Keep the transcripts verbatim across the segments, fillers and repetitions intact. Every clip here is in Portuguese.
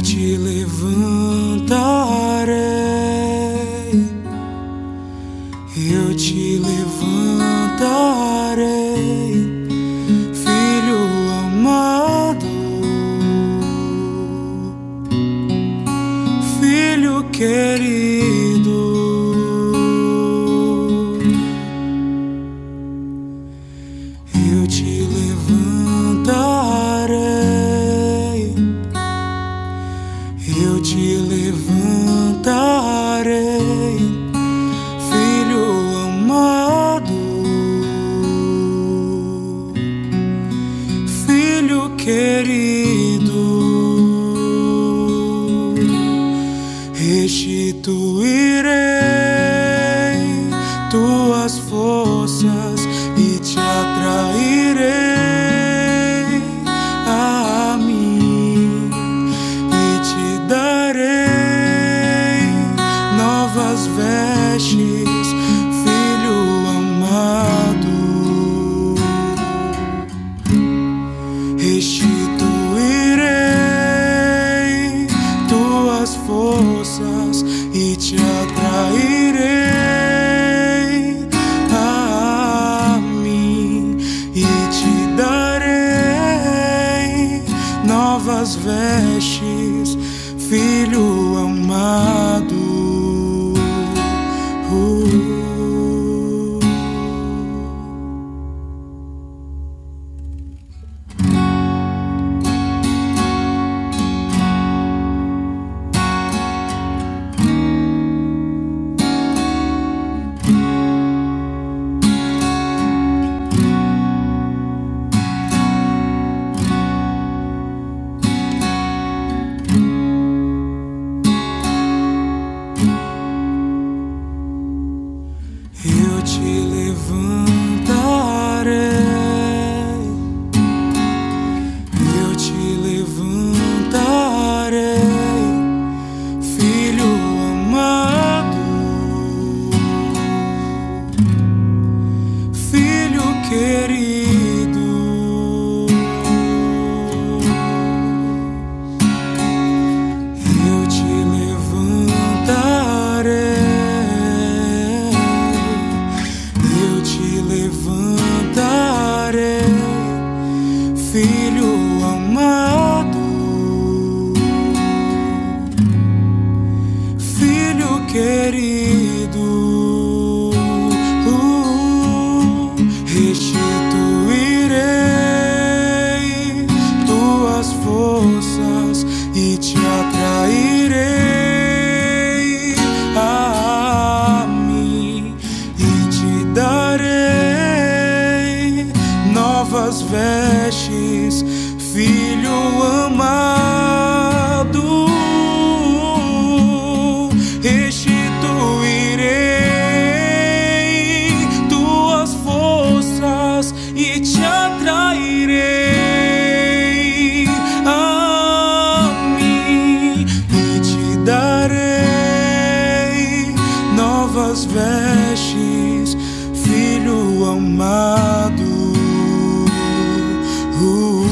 te levantarei, eu te levantarei, filho amado, filho querido. Eu te levantarei, eu te levantarei, filho amado, filho querido. Restituirei tuas forças e te atrairei a mim e te darei novas vestes, filho amado. Restituirei tuas forças e te atrairei a mim e te darei novas vestes, filho amado. uh. Eu te levantarei, eu te levantarei, filho amado, filho querido. Eu te levantarei, levantarei, filho amado, filho querido. uh, Restituirei tuas forças e te atrairei a mim e te darei novas vestes, filho amado. Restituirei tuas forças e te atrairei a mim e te darei novas vestes, filho amado. Uh,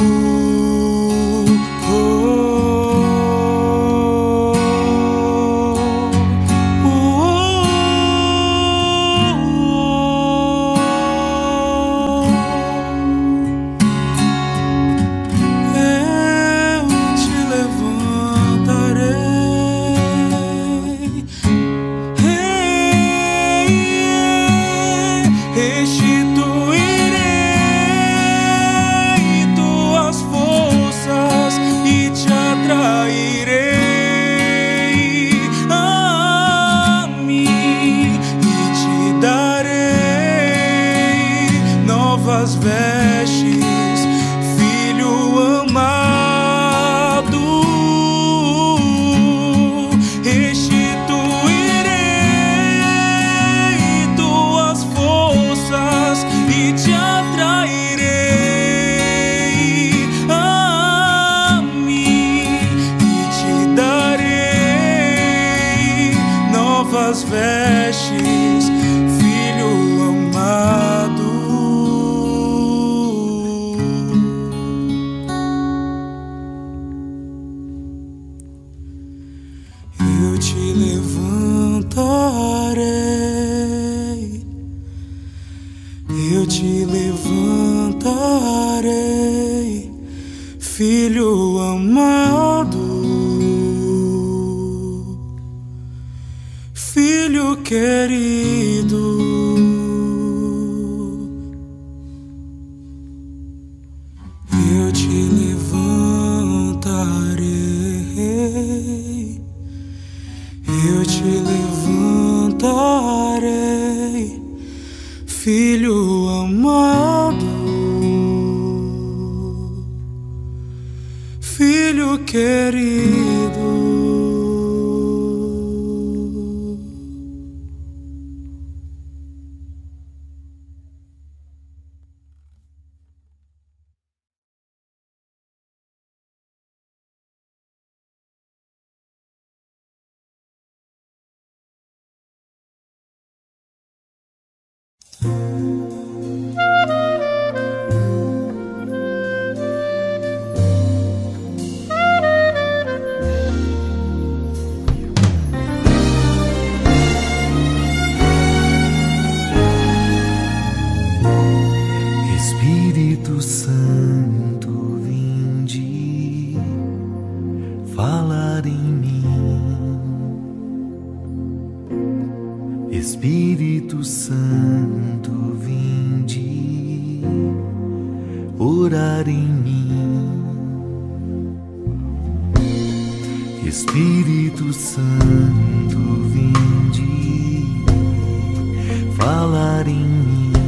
oh, oh, oh. Eu te levantarei, restituirei tuas forças e te atrairei a mim e te darei novas vestes, filho amado. Restituirei tuas forças e te atrairei a mim e te darei novas vestes, filho amado. eu te levantarei, filho amado, filho querido. Eu te levantarei, eu te levantarei, filho amado, filho querido. Espírito Santo, vinde falar em mim. Espírito Santo, vinde orar em mim. Espírito Santo, vinde falar em mim.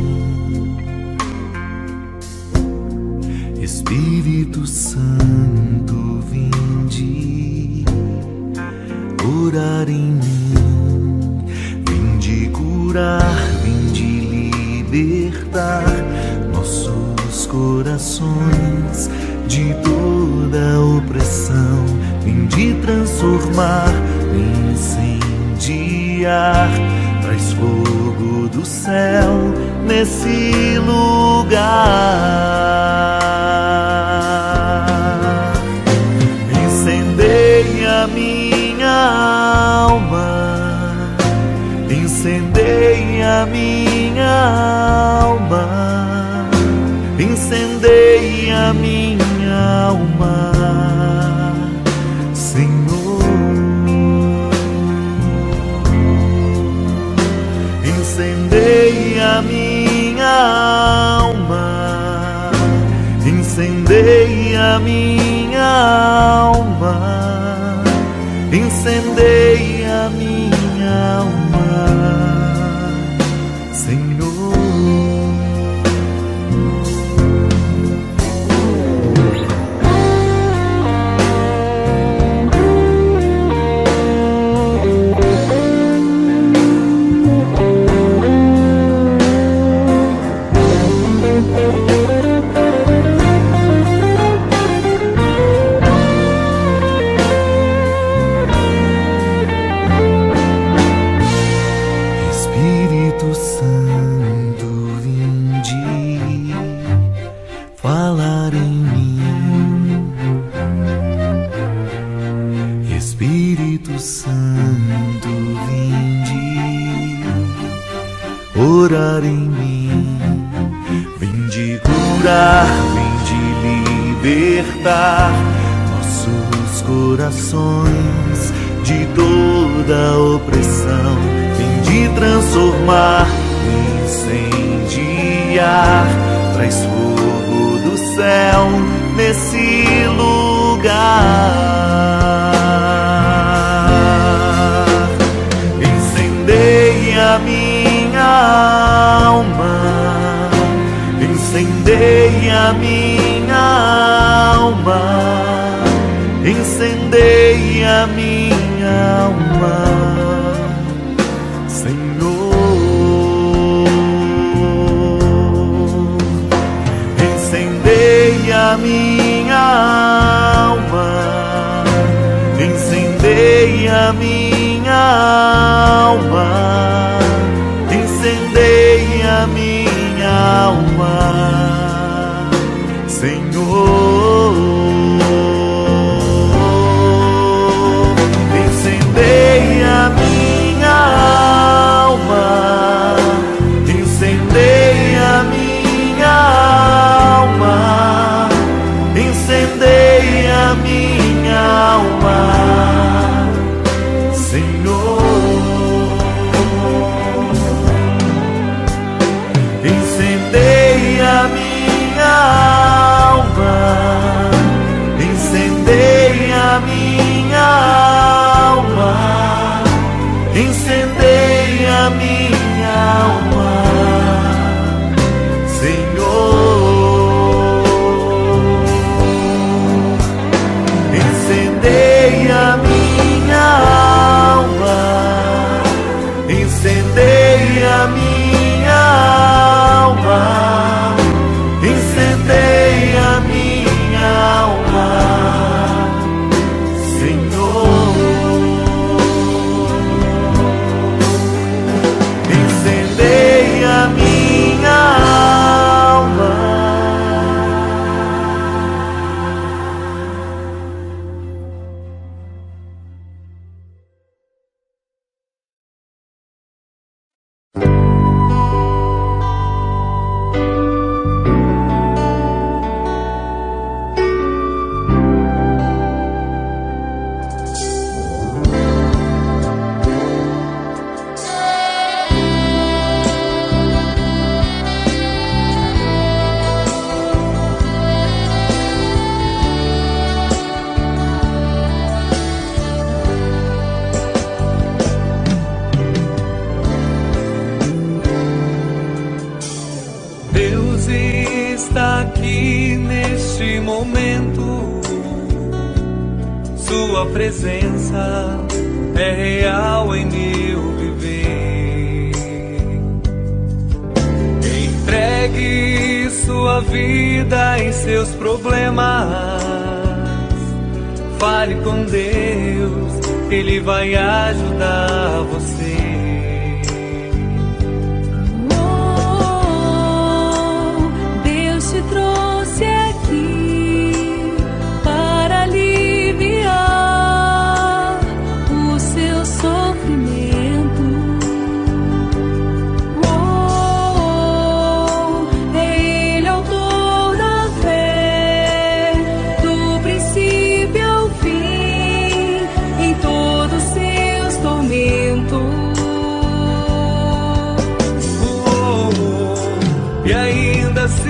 Espírito Santo, vinde orar em mim. Vinde curar, vinde libertar nossos corações de toda opressão. Vinde transformar, incendiar, traz fogo do céu nesse lugar. Incendeia minha alma, incendeia minha alma, incendeia minha alma, Senhor. Incendeia minha alma, incendeia minha alma, incendeia minha alma, Senhor. Espírito Santo, vinde falar em mim. Espírito Santo, vinde orar em mim. Vinde curar, vinde libertar nossos corações de toda opressão. Vinde transformar, incendiar, traz fogo do céu nesse lugar. Incendeia minha alma, incendeia minha alma, incendeia minha alma, Senhor. Incendeia minha alma, incendeia minha alma, incendeia minha alma, Senhor. Incendeia minha alma, incendeia minha aqui neste momento. Sua presença é real em meu viver. Entregue sua vida e seus problemas. Fale com Deus, Ele vai ajudar você. Oh, Deus te trouxe aqui para aliviar o seu sofrimento. Oh, é Ele autor da fé, do princípio ao fim, em todos seus tormentos. E ainda se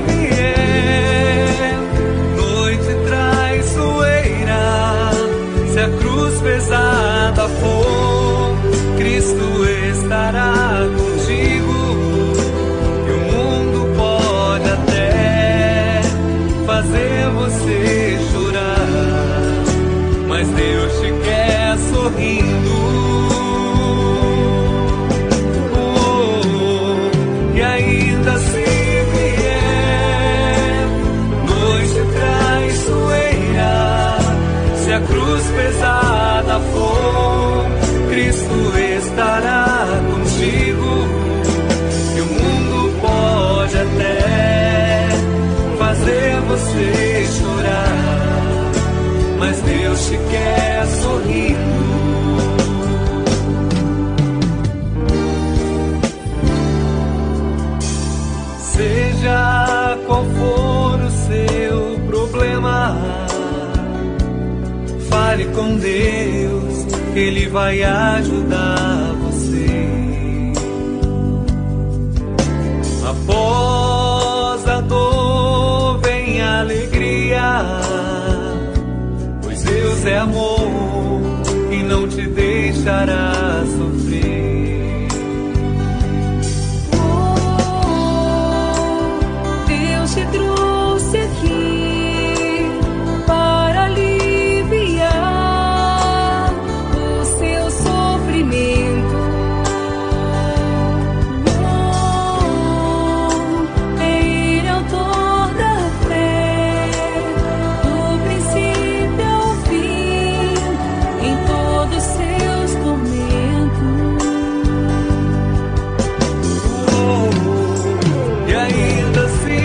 vier noite traiçoeira, se a cruz pesada for, Cristo estará contigo. E o mundo pode até fazer você chorar, mas Deus te quer sorrindo. E ainda se vier noite traiçoeira, se a cruz pesada for, Cristo estará contigo. E o mundo pode até fazer você chorar, mas Deus te quer sorrindo. Seja qual for o seu problema, fale com Deus, Ele vai ajudar você. Após a dor vem a alegria, pois Deus é amor e não te deixará sofrer. Te trouxe aqui para aliviar o seu sofrimento. Oh, é Ele autor da fé, do princípio ao fim, em todos seus tormentos. Oh, e ainda se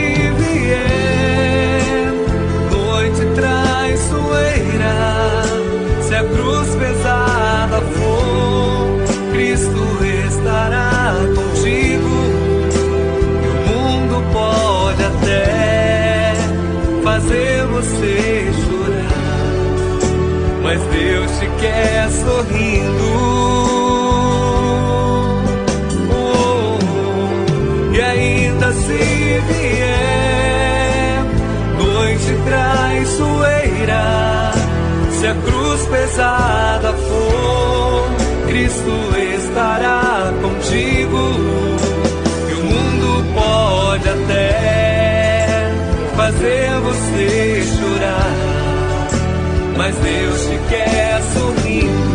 se a cruz pesada for, Cristo estará contigo. E o mundo pode até fazer você chorar, mas Deus te quer sorrindo. Oh, e ainda se vier noite traiçoeira, se a cruz pesada for, Cristo estará contigo. E o mundo pode até fazer você chorar, mas Deus te quer sorrindo.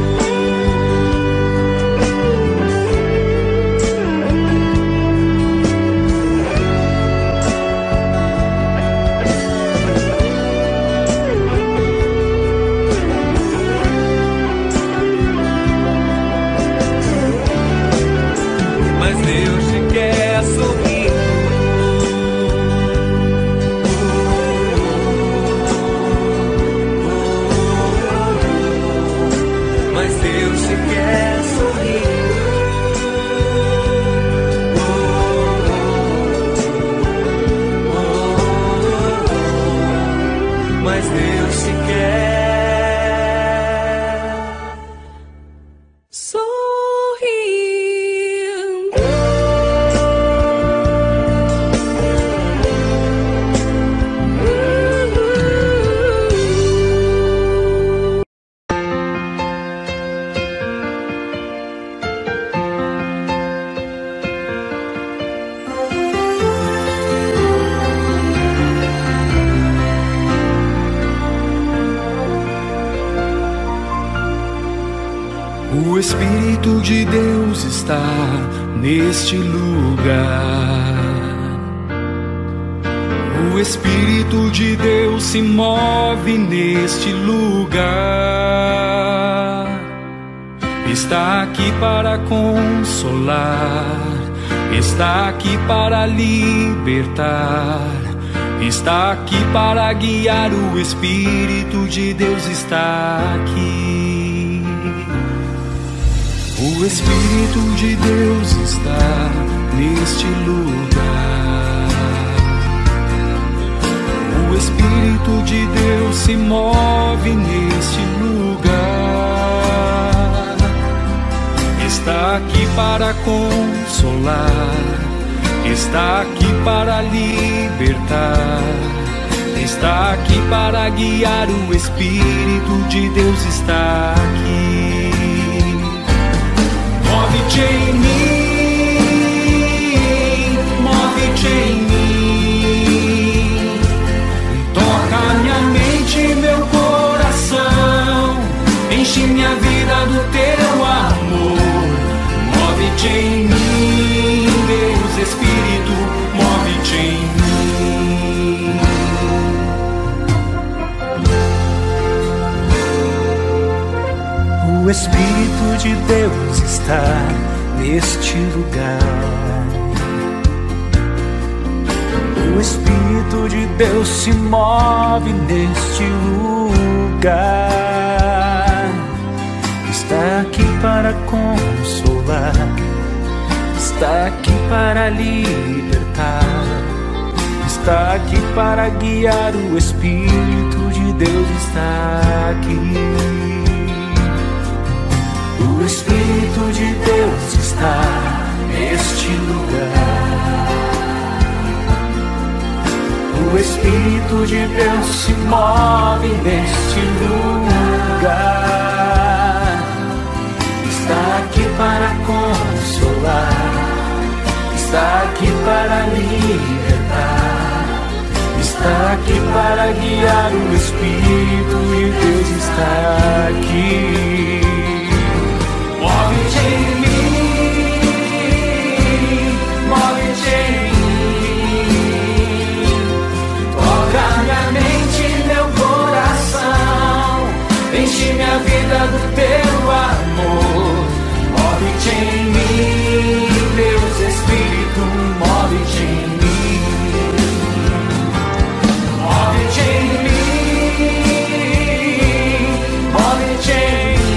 Deus te quer sorrindo. O Espírito de Deus está neste lugar. O Espírito de Deus se move neste lugar. Está aqui para consolar, está aqui para libertar, está aqui para guiar. O Espírito de Deus está aqui. O Espírito de Deus está neste lugar. O Espírito de Deus se move neste lugar. Está aqui para consolar, está aqui para libertar, está aqui para guiar. O Espírito de Deus está aqui. Move-te em mim, move-te em mim. Toca minha mente e meu coração, enche minha vida do teu amor. Move-te em mim, Deus Espírito, move-te em mim. O Espírito de Deus está neste lugar. O Espírito de Deus se move neste lugar. Está aqui para consolar, está aqui para libertar, está aqui para guiar. O Espírito de Deus está aqui. O Espírito de Deus está neste lugar. O Espírito de Deus se move neste lugar. Está aqui para consolar, está aqui para libertar, está aqui para guiar. O Espírito de Deus está aqui. Move-te em mim, move-te em mim. Toca minha mente e meu coração, enche minha vida do teu amor. Move-te em mim, Deus Espírito, move-te em mim. Move-te em mim, move-te em mim.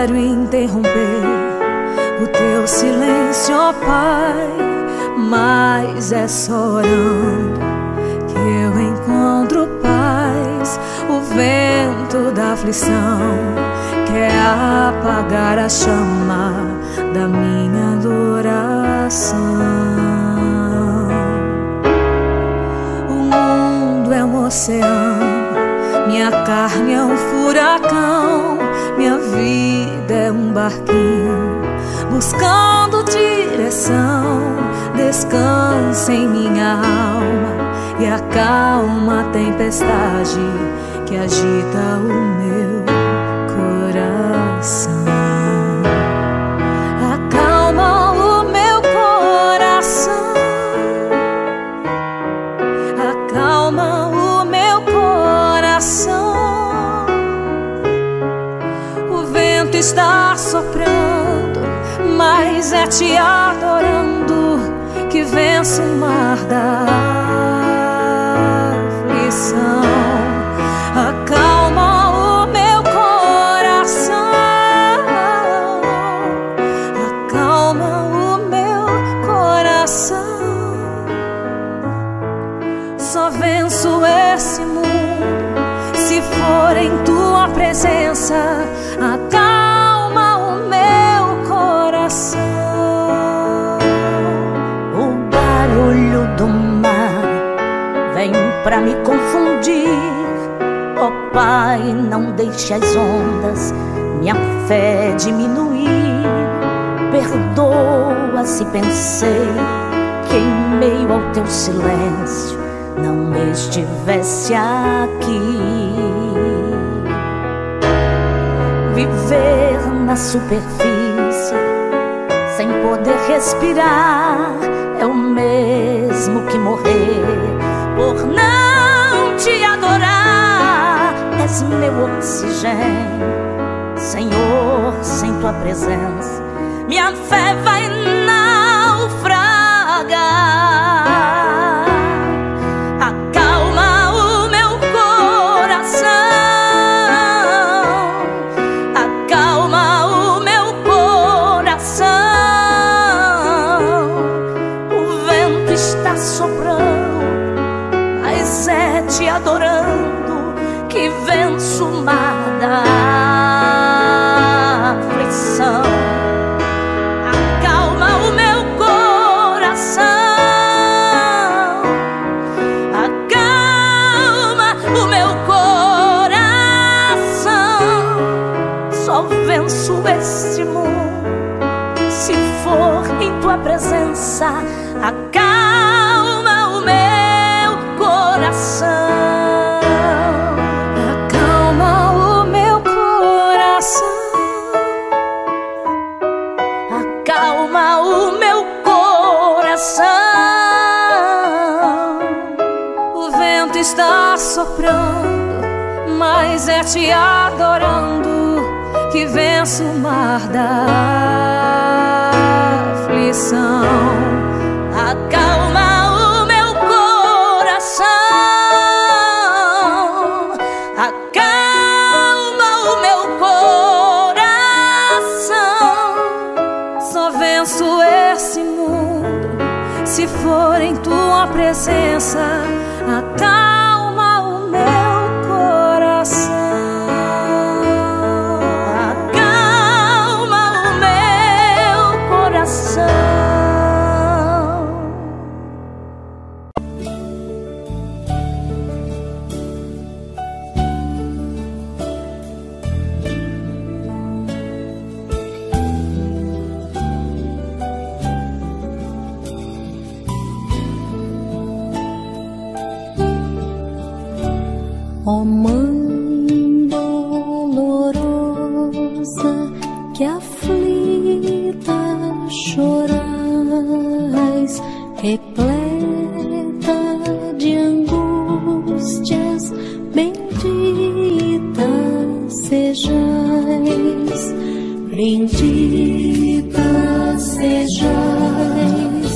quero interromper o teu silêncio, ó Pai, mas é só orando que eu encontro paz. O vento da aflição quer apagar a chama da minha adoração. O mundo é um oceano, minha carne é um furacão, minha vida é um barquinho buscando direção. Descansa em minha alma e acalma a tempestade que agita o meu coração. Acalma o meu coração, acalma o meu coração. O vento está soprando, mas é te adorando que venço o mar da aflição. Acalma o meu coração, acalma o meu coração. Só venço esse mundo se for em tua presença. Acalma o meu coração. O barulho do mar vem pra me confundir. Ó Pai, não deixe as ondas minha fé diminuir. Perdoa se pensei que em meio ao teu silêncio não estivesse aqui. Viver na superfície sem poder respirar é o mesmo que morrer por não te adorar. És meu oxigênio, Senhor, sem tua presença minha fé vai naufragar. Acalma o meu coração, acalma o meu coração. O vento está soprando, mas é te adorando que venço o mar da aflição. Acalma o meu coração, acalma o meu coração. Só venço este mundo se for em tua presença. Acalma o meu coração, acalma o meu coração, acalma o meu coração. O vento está soprando, mas é te adorando que venço o mar da aflição. Acalma o meu coração, acalma o meu coração. Só venço esse mundo se for em tua presença. Acalma o meu coração, acalma o meu coração. Ó Mãe dolorosa, que aflita chorais, repleta de angústias, bendita sejais, bendita sejais,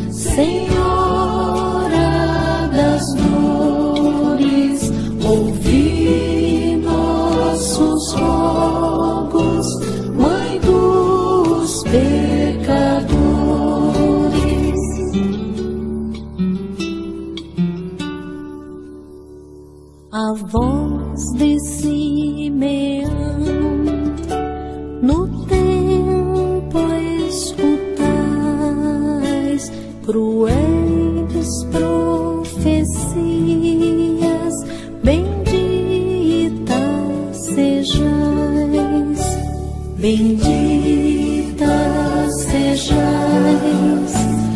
Senhora das dores. Ouvi nossos rogos, de Simeão, no templo escutais cruéis profecias, bendita sejais, bendita sejais,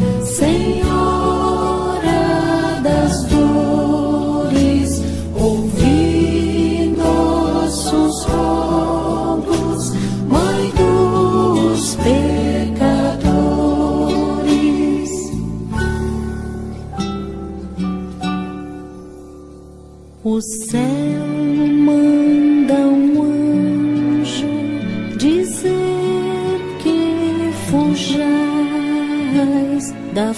Senhora das dores, ouvi nossos rogos, Mãe dos pecadores. O céu manda um anjo dizer que fujais da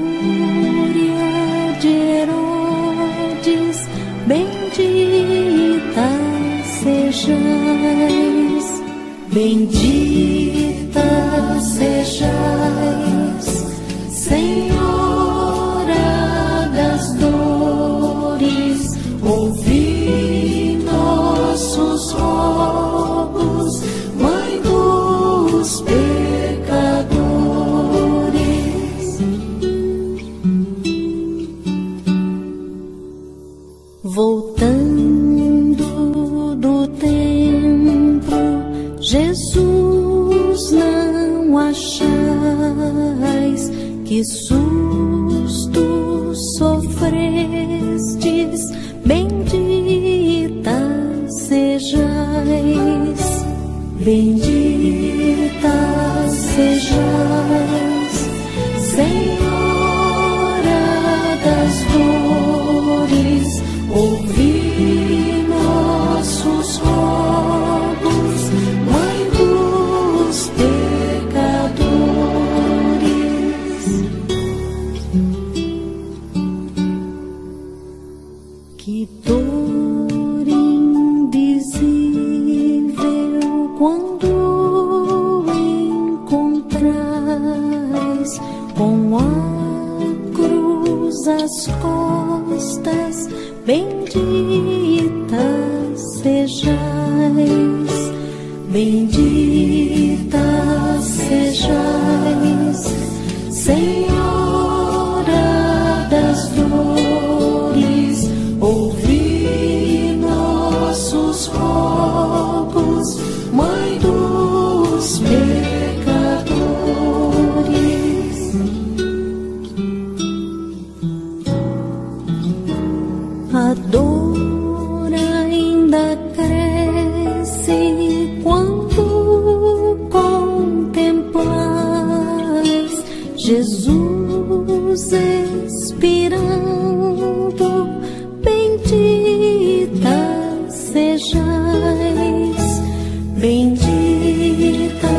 fúria de Herodes, bendita sejais, bendita sejais, Senhora das dores, ouvi nossos rogos, Mãe dos pecadores. Voltando do templo, Jesus, não achais que susto sofrestes, bendita sejais, bendita sejais, Senhora das dores, ouvi nossos rogos, Mãe dos pecadores. Que dor indizível quando encontrais com a cruz às costas, bendita sejais, bendita sejais, Senhora das dores, ouvi nossos rogos, Mãe dos pecadores. A dor ainda cresce quando contemplais Jesus expirando, bendita sejais, bendita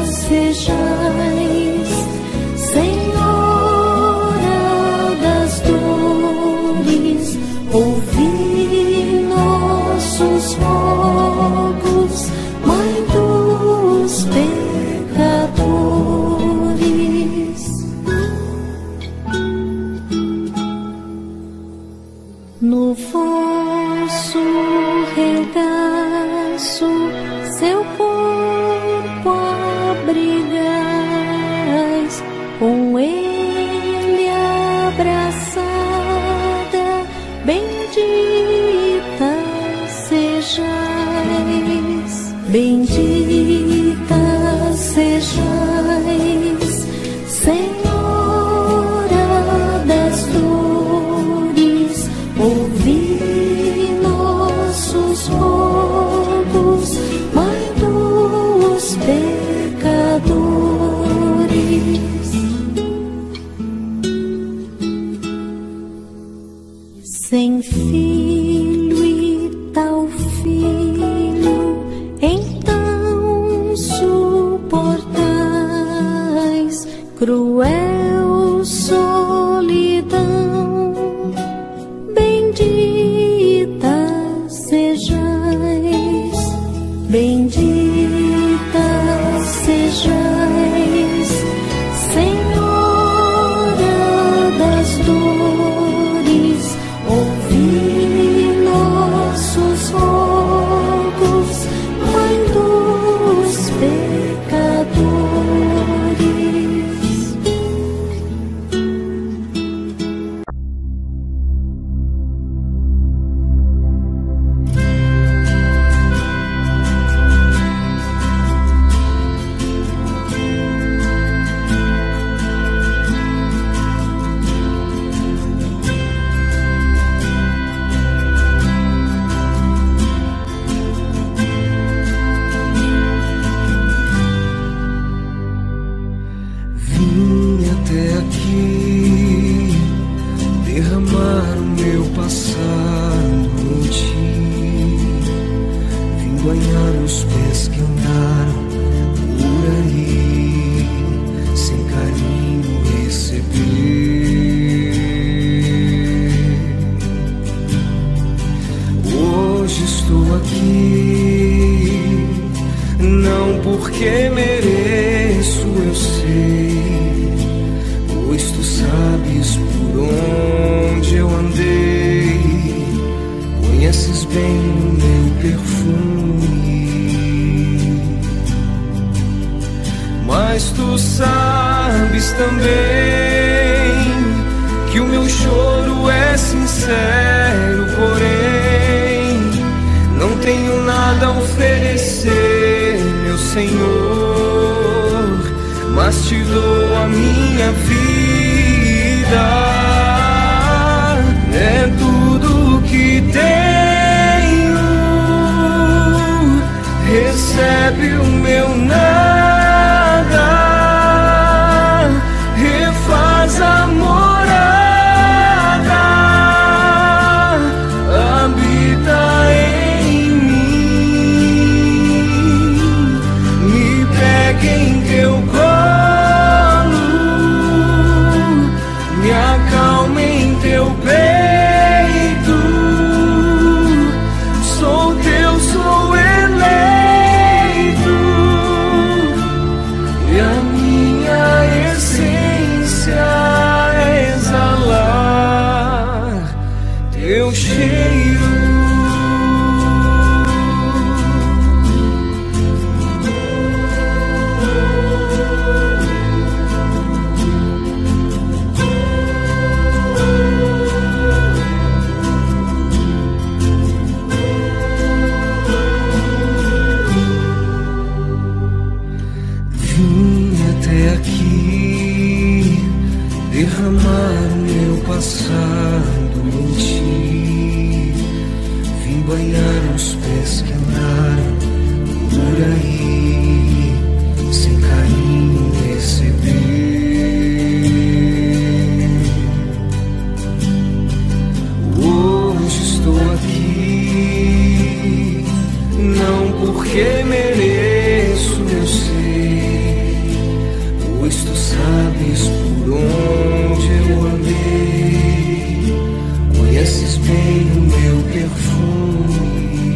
sejais, Senhora das dores, ouvi nossos rogos, Mãe dos pecadores. No vosso regaço seu corpo abrigais, com ele abraçada, bendita sejais, bendita sejais, Senhora das dores, ouvi nossos rogos, Mãe dos pecadores. Sem filho e tal filho, então suportais cruel solidão, bendita sejais, bendita sejais, Senhora das dores, ouvi nossos rogos. banhar os pés que andaram por aí, sem carinho receber. Hoje estou aqui, não porque mereço, eu sei, pois tu sabes por onde eu andei, conheces bem o meu perfume, mas tu sabes também que o meu choro é sincero, porém não tenho nada a oferecer, meu Senhor, mas te dou a minha vida. É tudo que tenho, recebe o meu nada, refaz a morada, habita em mim, me pega em teu colo, me acalma em teu peito. Derramar o meu passado em ti, vim banhar os pés que andaram por aí, sem carinho receber. Hoje estou aqui, não porque mereço, eu sei, pois tu sabes por onde eu andei, conheces bem o meu perfume,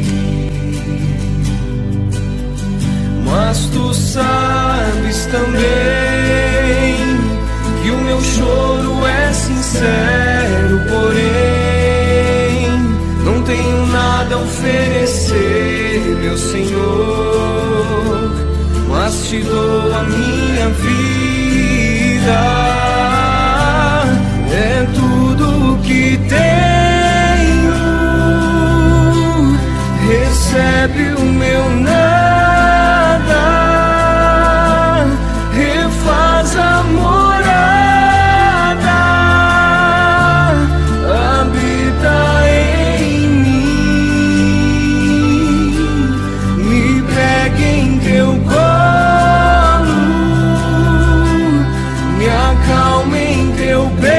mas tu sabes também que o meu choro é sincero, porém não tenho nada a oferecer, meu Senhor, mas te dou a minha vida. É tudo que tenho, recebe o meu nada, refaz a morada, habita em mim, me pega em teu colo, me acalma em teu peito.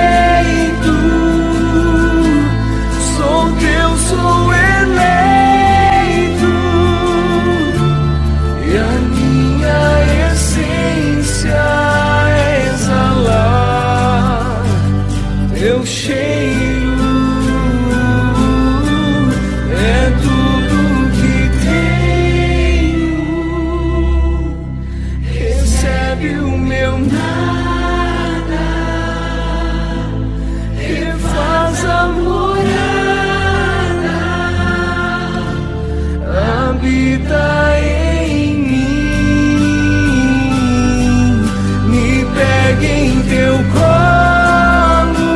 Habita em mim, me pega em teu colo,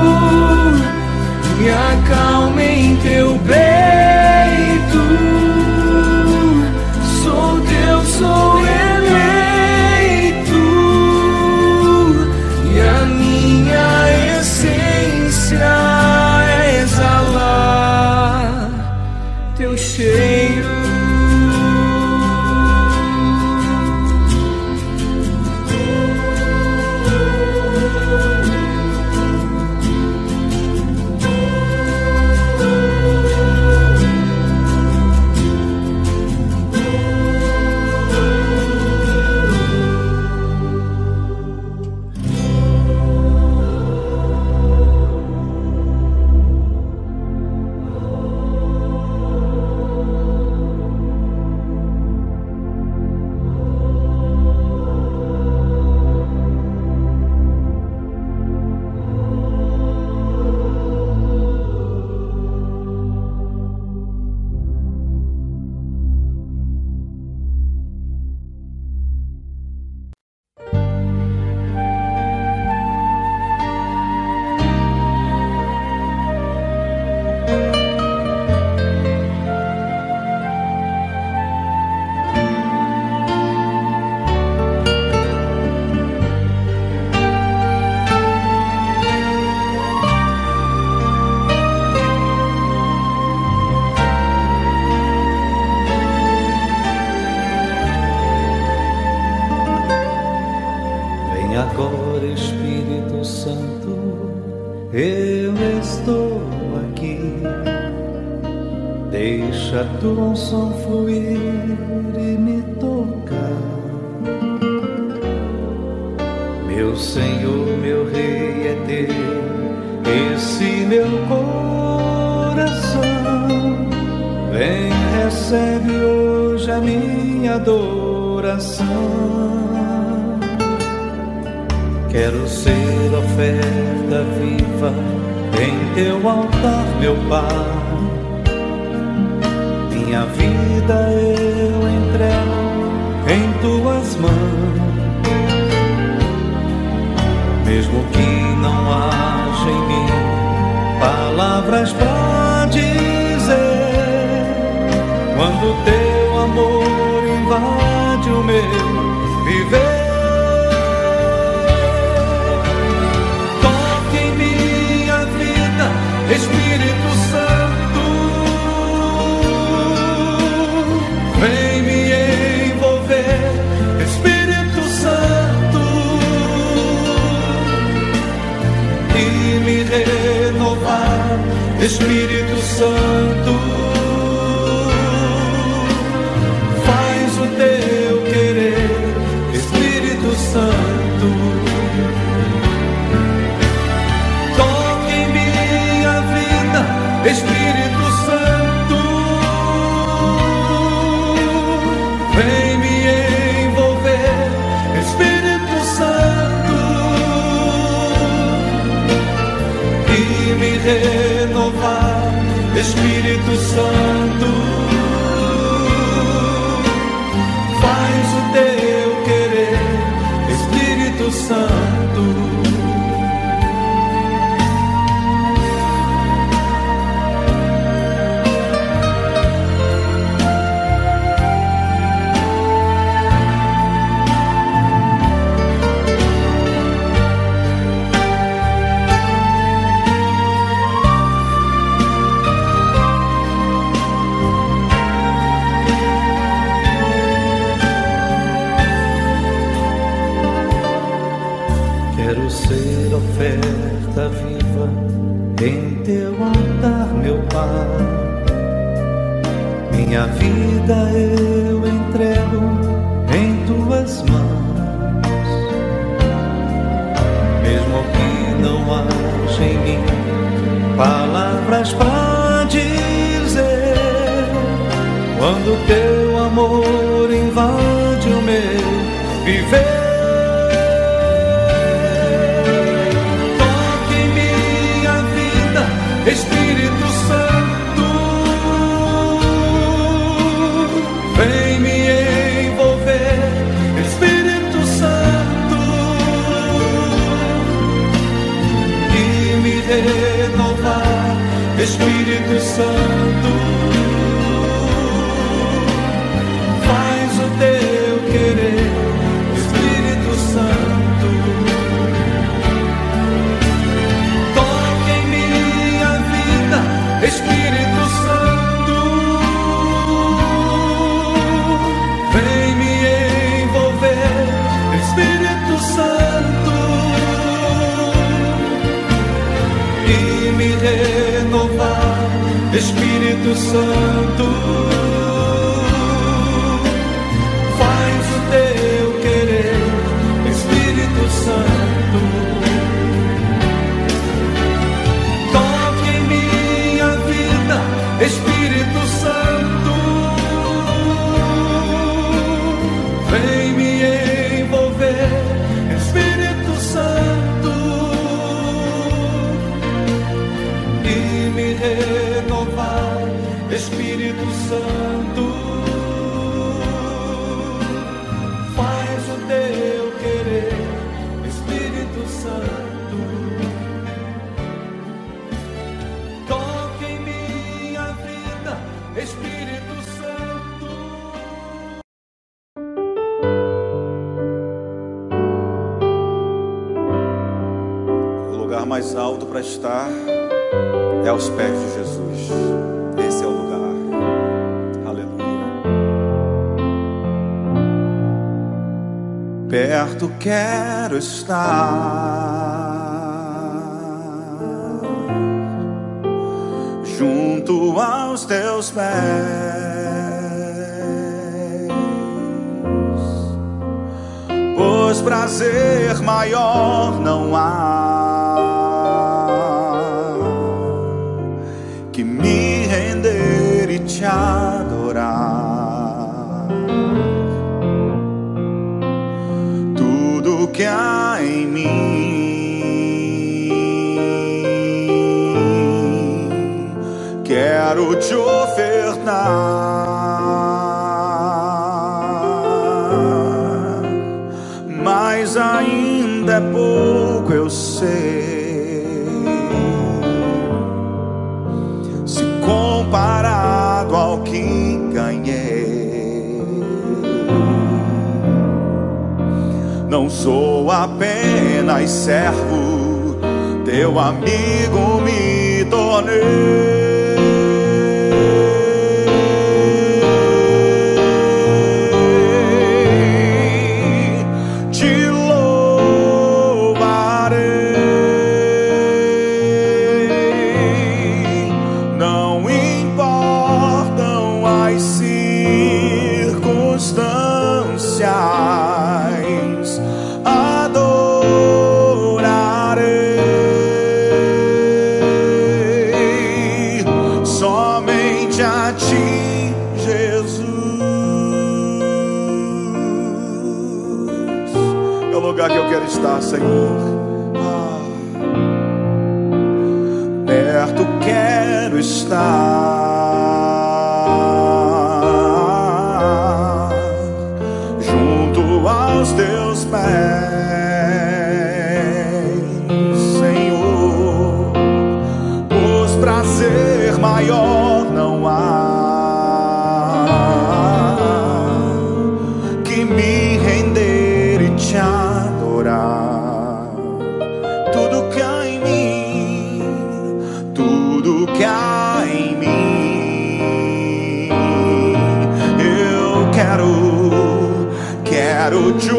me acalma em teu peito. Sou teu, sou eleito, e a minha essência é exalar teu cheiro. Deixa tua unção fluir e me tocar. Meu Senhor, meu Rei é teu, esse meu coração. Vem, recebe hoje a minha adoração. Quero ser oferta viva em teu altar, meu Pai. Minha vida eu entrego em tuas mãos. Mesmo que não haja em mim palavras pra dizer, quando teu amor invade o meu viver, toque em minha vida, Espírito Santo, vem me envolver, Espírito Santo, e me renovar, Espírito Santo. Faz o teu querer, Espírito Santo. Toque em minha vida, Espírito Santo, vem me envolver, Espírito Santo, e me renovar, Espírito Santo. Faz o teu querer, Espírito Santo. Quero ser oferta viva em teu altar, meu Pai. Minha vida eu entrego em tuas mãos. Mesmo que não haja em mim palavras pra dizer, quando teu amor invade o meu viver, Espírito Santo, vem me envolver, Espírito Santo, e me renovar, Espírito Santo. Faz o teu querer, Espírito Santo. Espírito Santo, vem me envolver, Espírito Santo, e me renovar, Espírito Santo. Faz o teu querer, Espírito Santo. Espírito Santo, vem me envolver, Espírito Santo, e me renovar, Espírito Santo. Faz o teu querer, Espírito Santo. Espírito Santo. O lugar mais alto para estar é aos pés de Jesus. Esse é o lugar. Aleluia. Perto quero estar, junto aos aos teus pés, pois prazer maior não há que me render e te adorar. Tudo que há em mim quero te ofertar, mas ainda é pouco, eu sei, se comparado ao que ganhei. Não sou apenas servo, teu amigo me tornei. Que eu quero estar, Senhor. Ah, perto quero estar, junto aos teus pés, Senhor. Pois prazer maior não há que me render e te adorar. Tudo que há em mim, tudo que há em mim, eu quero, quero te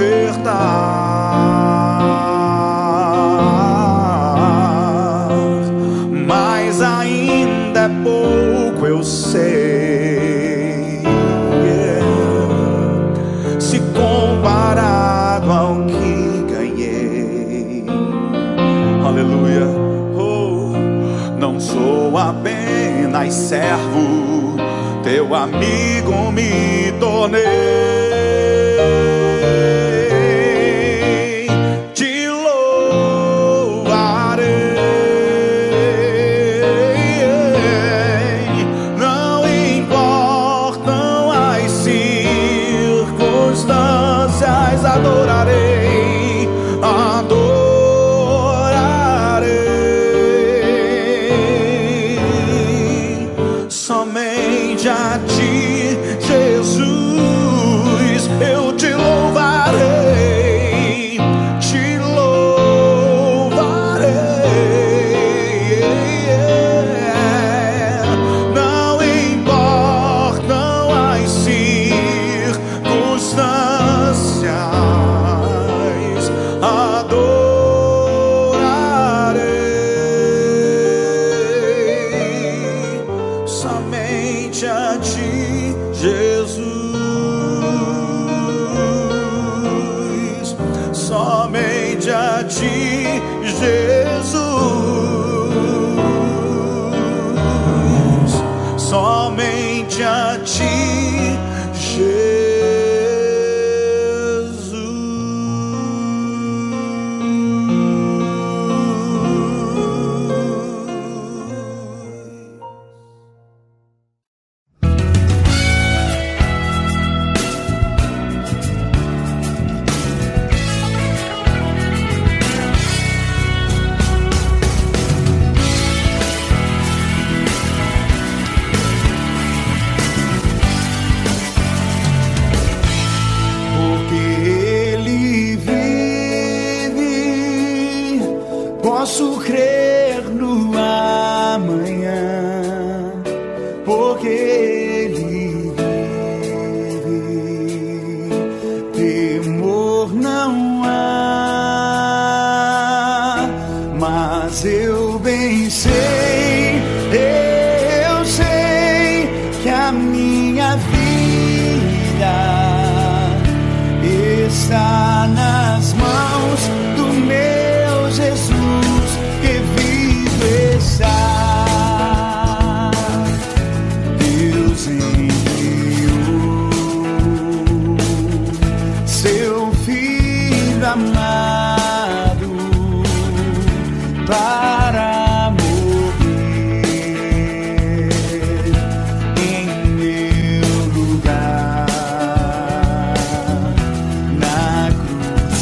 ofertar, mas ainda é pouco, eu sei, se comparado ao que ganhei. Aleluia. Oh, não sou apenas servo, teu amigo me tornei. Te louvarei, não importam as circunstâncias, adorarei, adorarei somente a ti, Jesus. Eu te louvarei, te louvarei, não importam as circunstâncias, adorarei somente a ti, Jesus. Somente a ti, Jesus. Somente a ti, Jesus. minha vida está nas mãos do meu Jesus, que vivo está. Deus enviou seu Filho amado para morrer em meu lugar. Na cruz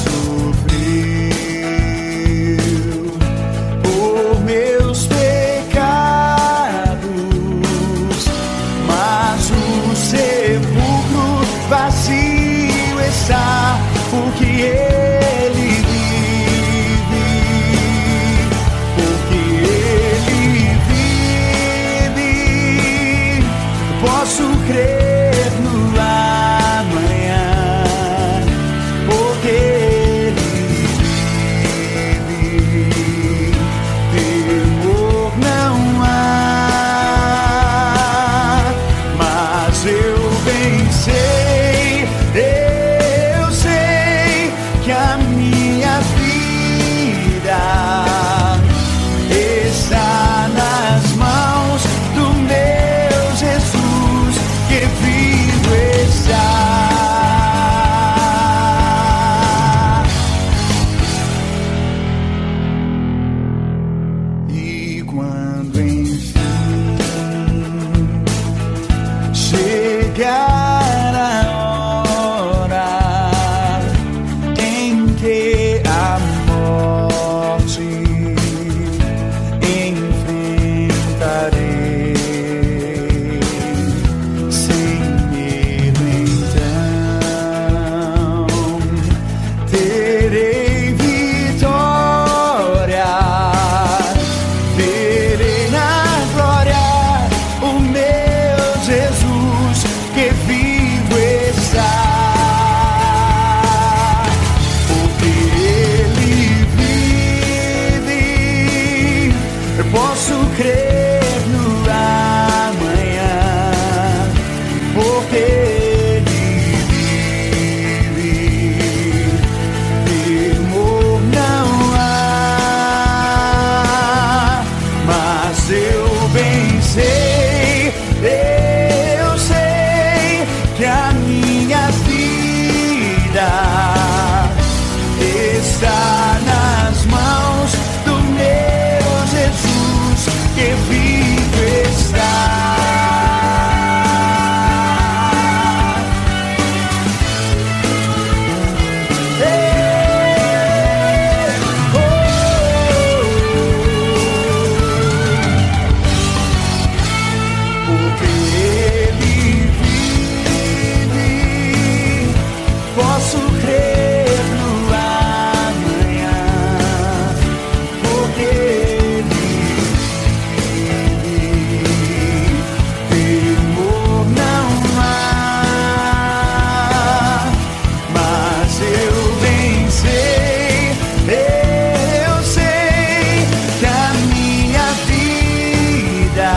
sofreu por meus pecados, mas o sepulcro vazio está, porque ele vive, porque ele vive. Posso crer no amanhã, porque ele vive. Temor não há, mas eu bem sei, eu sei que a minha vida está nas mãos do meu Jesus, que vivo está. E quando enfim chegar a hora em que a morte enfrentarei, sem medo então terei vitória, verei na glória o meu Jesus, que vivo está. Porque ele vive, eu posso crer no amanhã, porque ele vive. Temor não há, mas eu bem sei, eu sei que a minha vida está nas mãos do meu Jesus, que vivo está. Ei, oh, porque ele vive, posso crer no amanhã, porque ele vive. Temor não há, mas eu bem sei, eu sei que a minha vida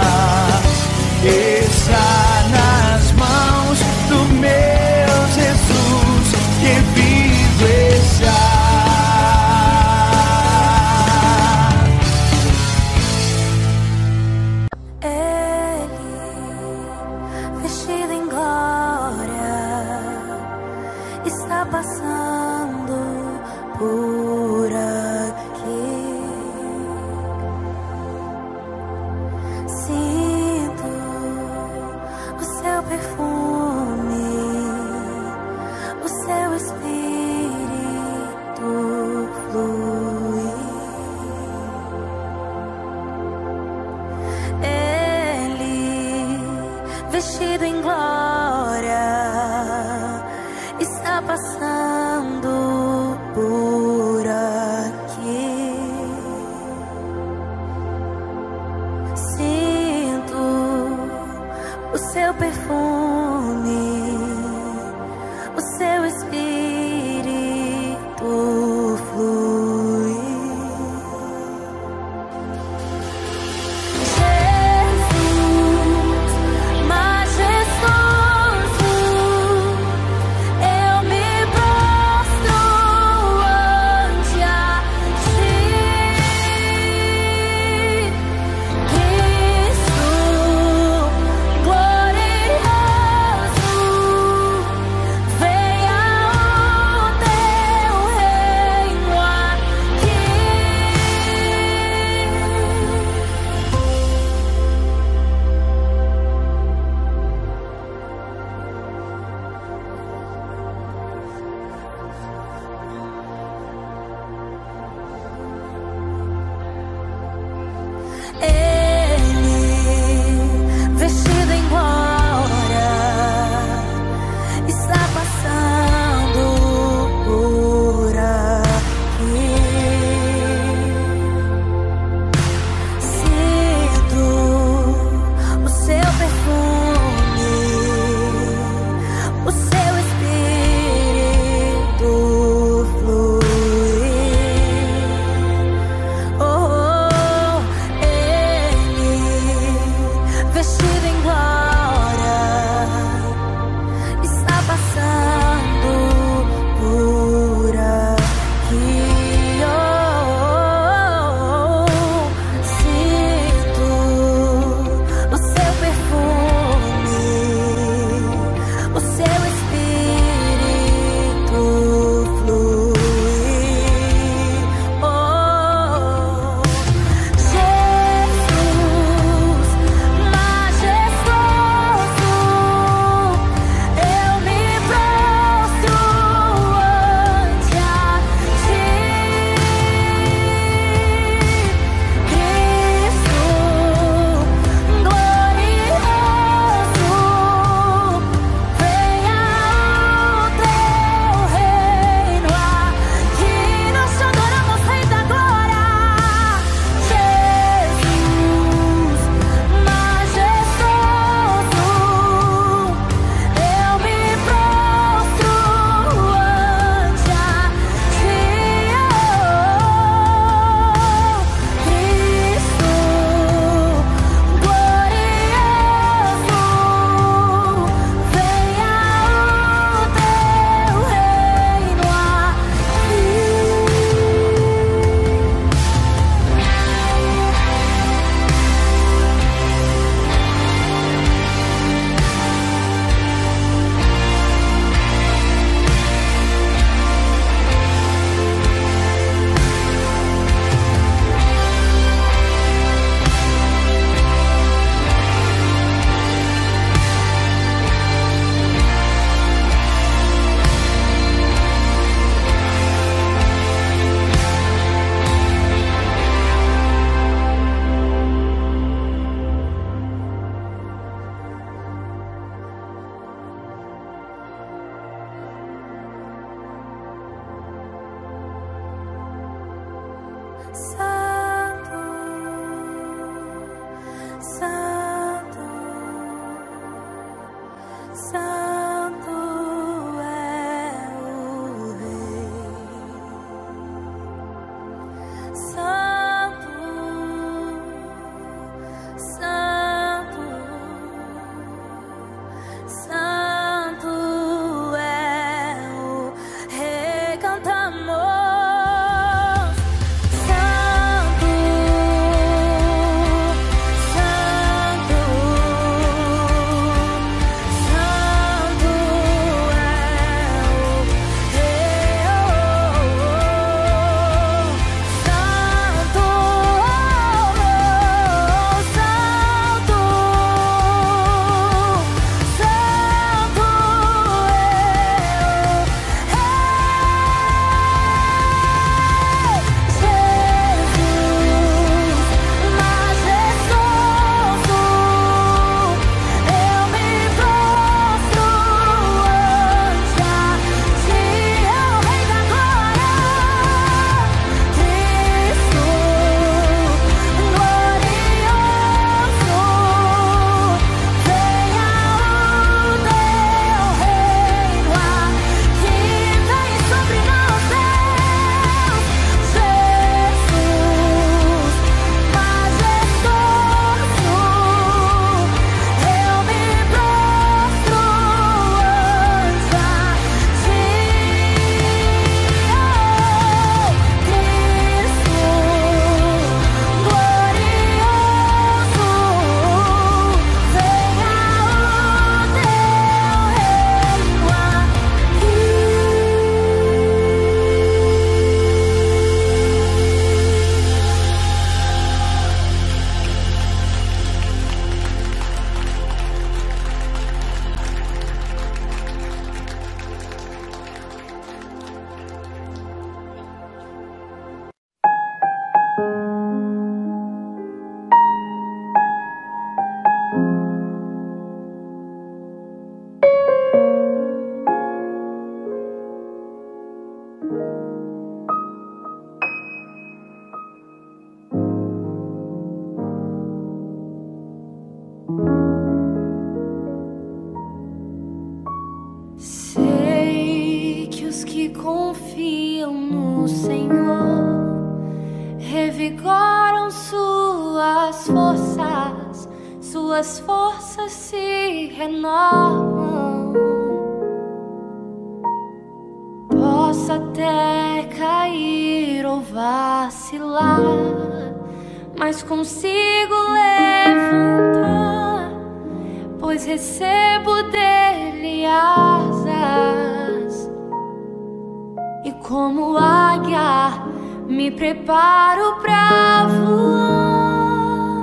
está nas mãos do meu Jesus, que vivo está. Ele, vestido em glória, está passando por aqui. Sinto o seu perfume, o seu espírito fluir. Ele, vestido em glória, está passando por aqui. Sinto o seu perfume, o seu espírito fluir. Jesus, majestade. Sei que os que confiam no Senhor revigoram suas forças, suas forças se renovam. Posso até cair ou vacilar, mas consigo levantar, pois recebo dele asas. E como águia me preparo pra voar.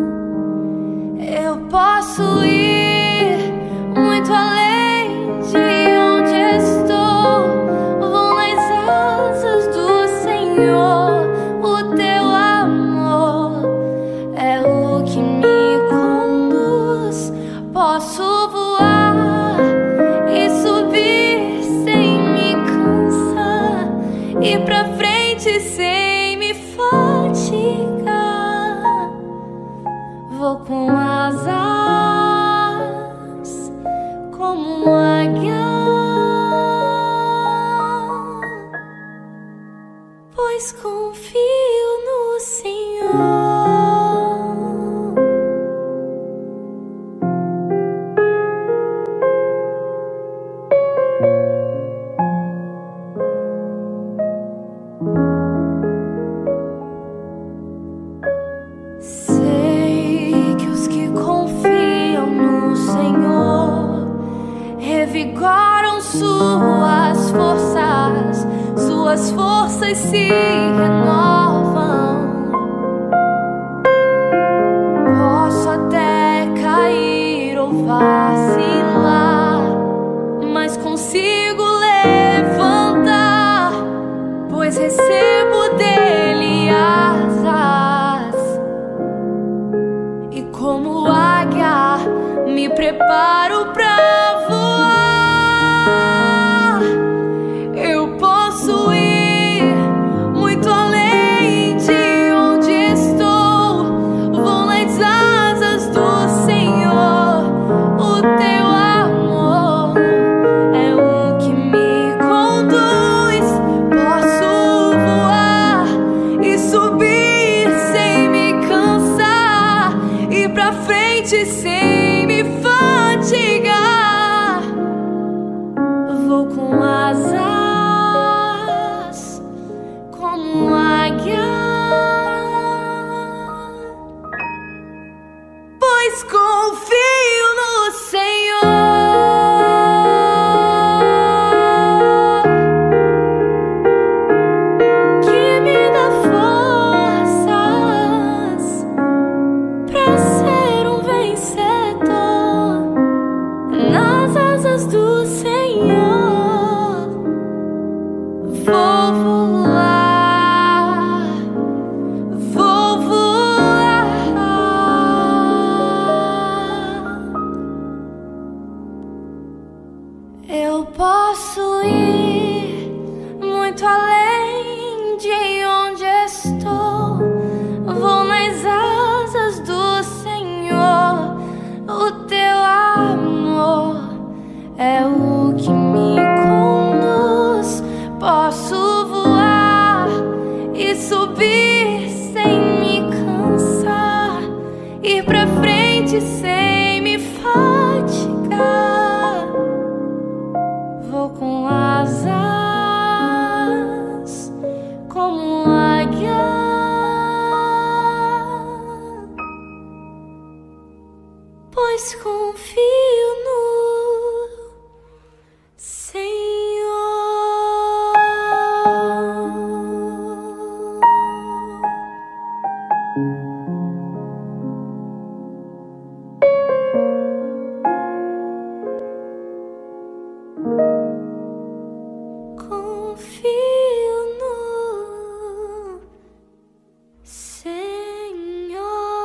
Eu posso ir muito além de onde estou. Vou nas asas do Senhor. O teu amor é o que me conduz. Posso voar e subir sem me cansar, ir pra frente sem me fatigar. Vou com asas como um águia, pois confio no Senhor. Sei que os que confiam no Senhor revigoram suas forças, suas forças se renovam. Posso até cair ou vacilar, mas consigo levantar, pois recebo dele asas. E como águia me preparo pra voar. Eu posso ir muito além asas do Senhor, vou voar, vou voar. Eu posso ir muito além de onde estou. Vou nas asas do Senhor. O teu amor é o que me conduz. Posso voar e subir sem me cansar, ir pra frente sem me fatigar. Vou com asas como águia. Pois confio no Senhor. Confio no Senhor.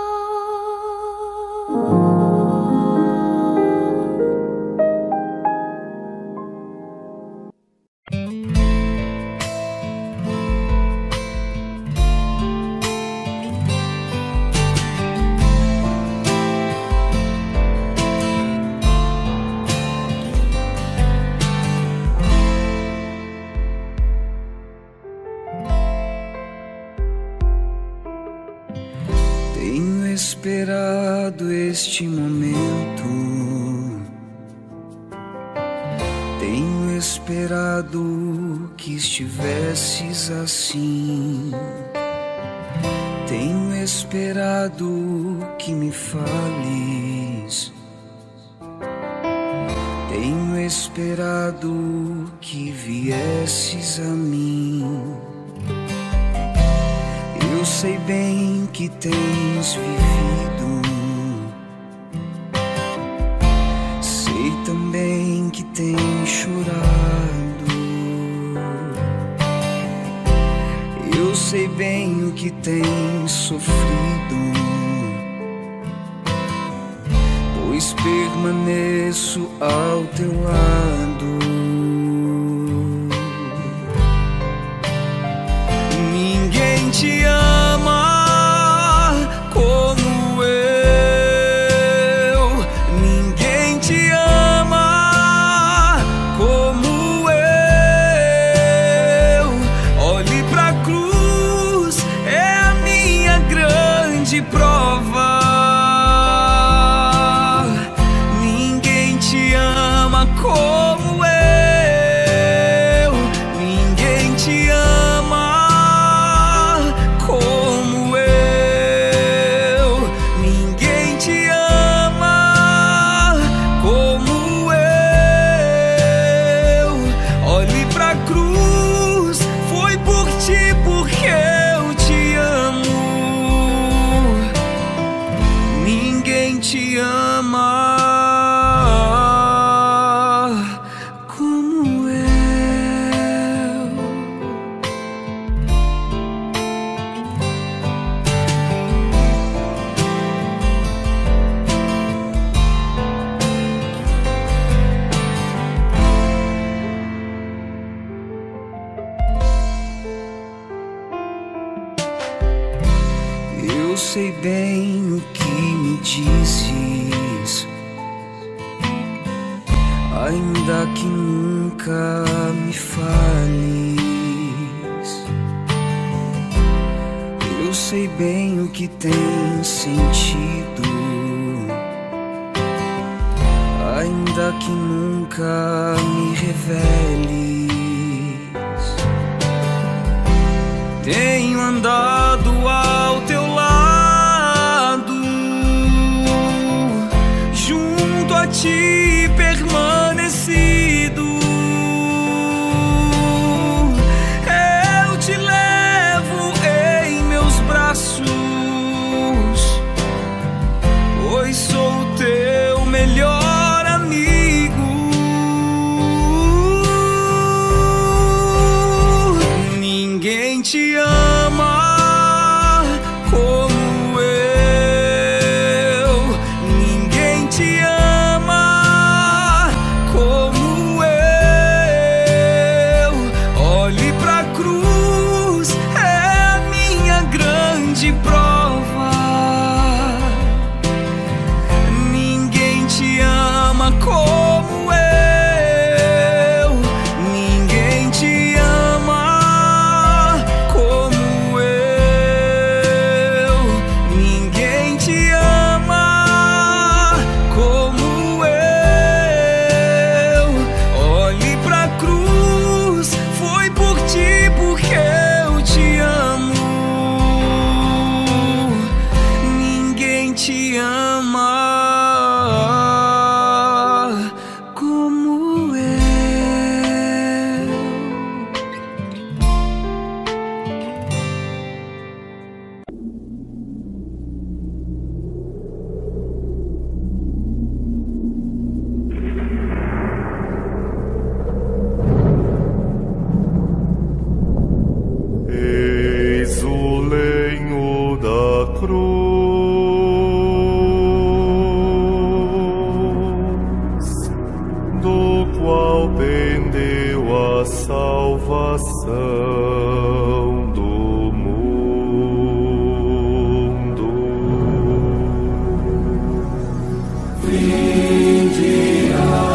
Tenho esperado este momento, tenho esperado que estivesses assim, tenho esperado que me fales, tenho esperado que viesses a mim. Eu sei bem que tens vivido, sei também que tens chorado. Eu sei bem o que tens sofrido, pois permaneço ao teu lado. Ninguém te ama como eu, ninguém te ama como eu. Olhe pra cruz, é a minha grande prova. Ninguém te ama como eu, ninguém te ama como eu, ninguém te ama como eu. Olhe pra cruz, foi por ti porque eu te amo. Ninguém te ama como eu. Eu sei bem o que me dizes, ainda que nunca me fales. Eu sei bem o que tens sentido, ainda que nunca me reveles. Tenho andado ao teu lado, junto a ti permanecido. Eu te levo em meus braços, pois sou teu melhor amigo. qual pendeu a salvação do mundo. Vinde,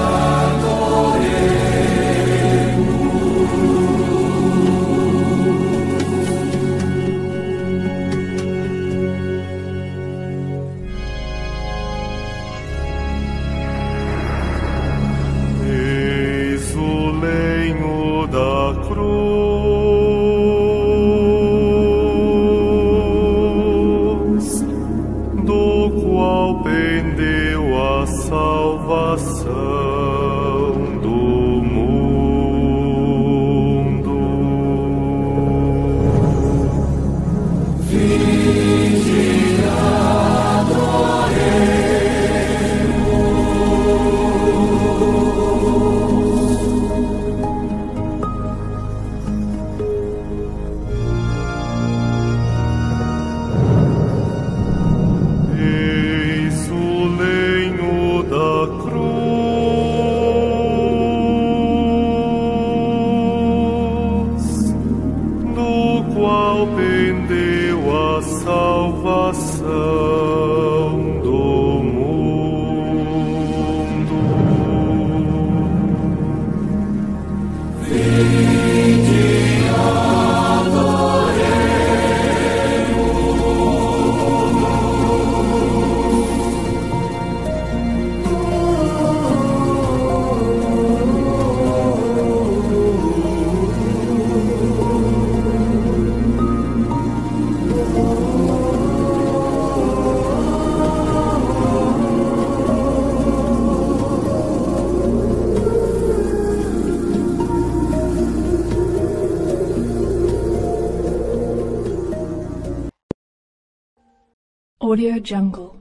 Audio Jungle.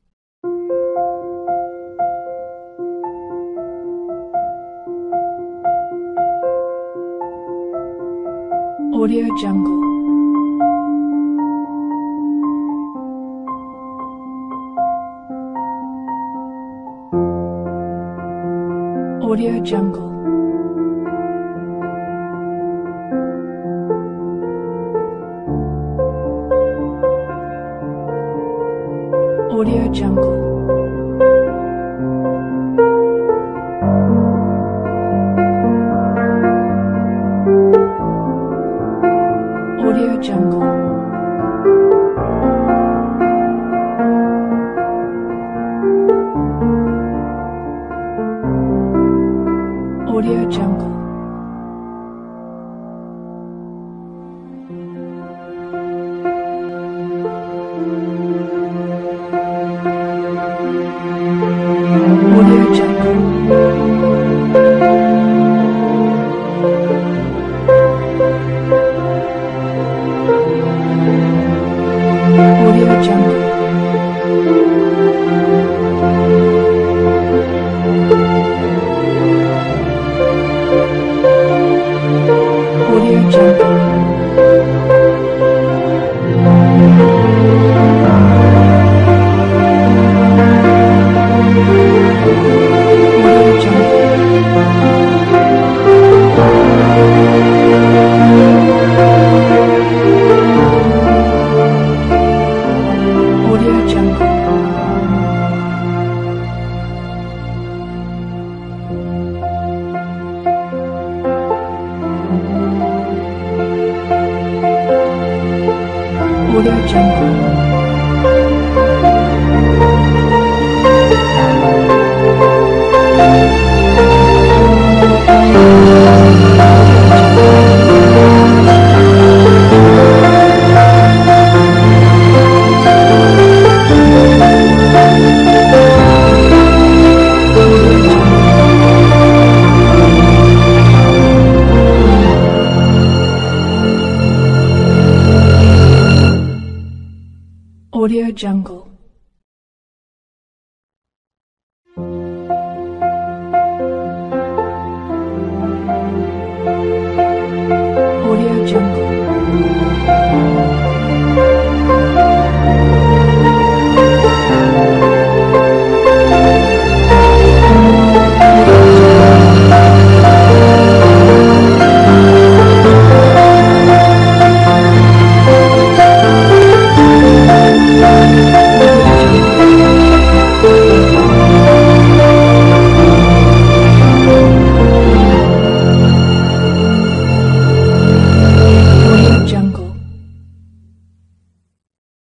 Audio Jungle. Audio Jungle. Audio Jungle. Audio Jungle. Audio Jungle. Audio Jungle.